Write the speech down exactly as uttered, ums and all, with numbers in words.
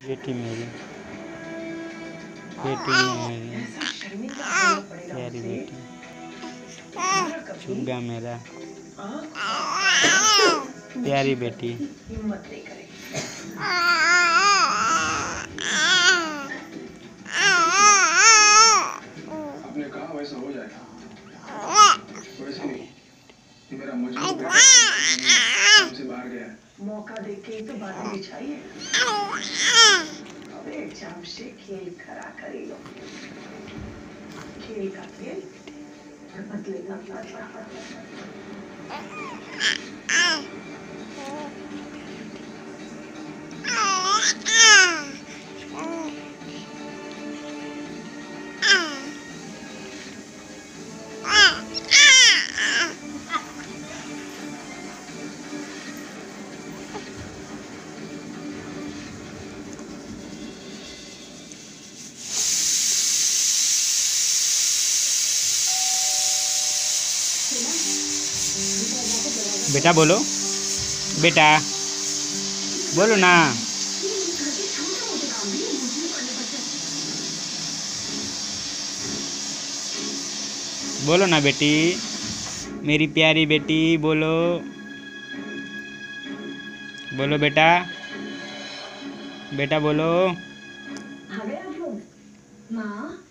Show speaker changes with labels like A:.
A: बेटी मेरी, बेटी मेरी प्यारी बेटी, चुग्गा मेरा, प्यारी बेटी।
B: आपने कहा वैसा हो जाएगा, वैसे नहीं। मेरा मजनू बेटा से बाहर गया है। मौका देख के तो बातें बिछाइए। अब एक जाम से खेल खरा करी लो। खेल का खेल बदलेगा
A: बेटा बोलो, बेटा बोलो ना। बोलो ना बेटी, मेरी प्यारी बेटी, बोलो बोलो बेटा, बेटा बोलो।
B: माँ